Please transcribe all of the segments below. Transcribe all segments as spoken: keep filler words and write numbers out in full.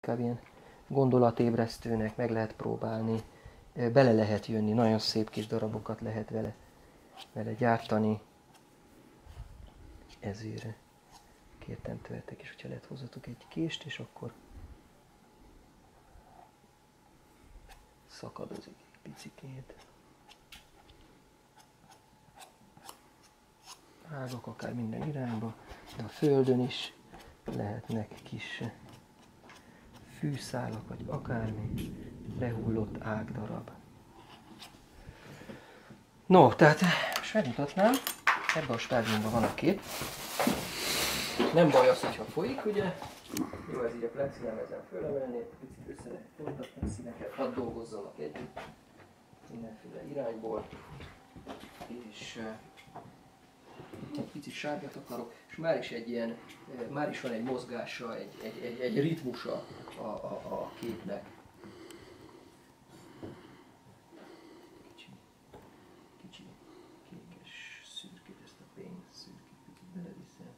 inkább ilyen gondolatébresztőnek, meg lehet próbálni, bele lehet jönni, nagyon szép kis darabokat lehet vele, vele gyártani. Ezért kértem tőletek is, hogyha lehet hozzatok egy kést, és akkor szakadozik egy picikét. Ágak akár minden irányba, de a földön is lehetnek kis fűszálak, vagy akármi lehullott ágdarab. No, tehát most megmutatnám, ebben a stádiumban van a kép. Nem baj az, hogyha folyik, ugye? Jó, ez így a plexilemezen fölemelni, picit össze lehet folytatni a színeket, hadd dolgozzanak együtt mindenféle irányból. És egy picit sárgát akarok, és már is egy ilyen, már is van egy mozgása, egy, egy, egy, egy ritmusa a, a, a képnek. Kicsi, kicsi kékes szürkét, ezt a pénz szürkét picit beleviszem.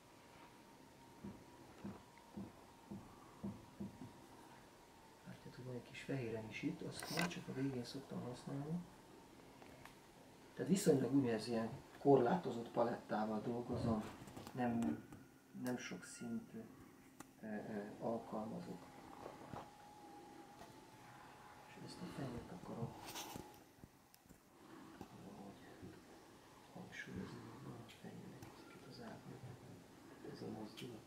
Látjátok, van egy kis fehéren is itt, azt már csak a végén szoktam használni. Tehát viszonylag úgynevezett ilyen korlátozott palettával dolgozom, nem, nem sok szint e, e, alkalmazok. És ezt a fenyőt akarom valahogy hangsúlyozni a fenyőnek ezeket az ábrokat. Ez a mozdulat.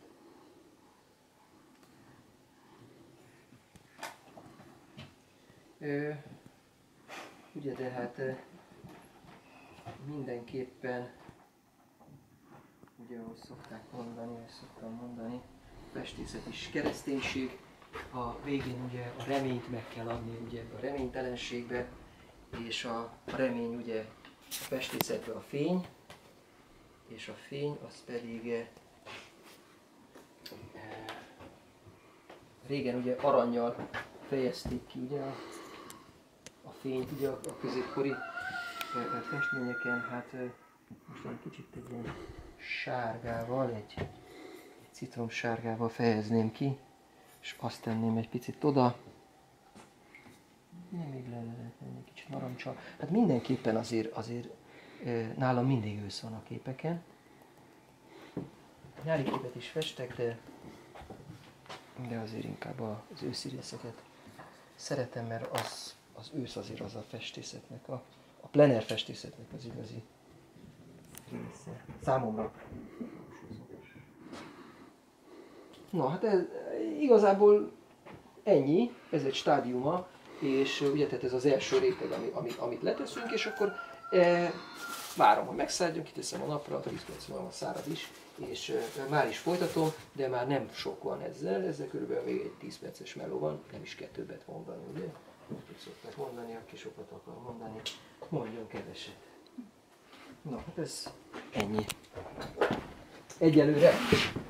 E, ugye, de hát e, mindenképpen, ugye ahogy szokták mondani, vagy szoktam mondani, festészet is kereszténység. A végén ugye a reményt meg kell adni ugye a reménytelenségbe, és a, a remény ugye a festészetben a fény, és a fény az pedig e, régen ugye arannyal fejezték ki ugye a, a fényt ugye a, a középkori festményeken, hát most egy kicsit egy ilyen sárgával, egy, egy citromsárgával fejezném ki, és azt tenném egy picit oda. Még le lehet tenni egy kicsit narancsal. Hát mindenképpen azért, azért nálam mindig ősz van a képeken. Nyári képet is festek, de, de azért inkább az őszi részeket szeretem, mert az, az ősz azért az a festészetnek, a, a plener festészetnek az igazi része. Számomra. Na hát ez igazából ennyi, ez egy stádiuma, és ugye tehát ez az első réteg, ami, amit, amit leteszünk, és akkor e, várom, hogy megszáradjon, kiteszem a napra, tíz perc múlva szárad is, és e, már is folytatom, de már nem sok van ezzel, ezzel körülbelül még egy tíz perces meló van, nem is kell többet mondani, ugye? Úgy szokták mondani, aki sokat akar mondani, mondjon keveset. Na hát ez ennyi. Egyelőre.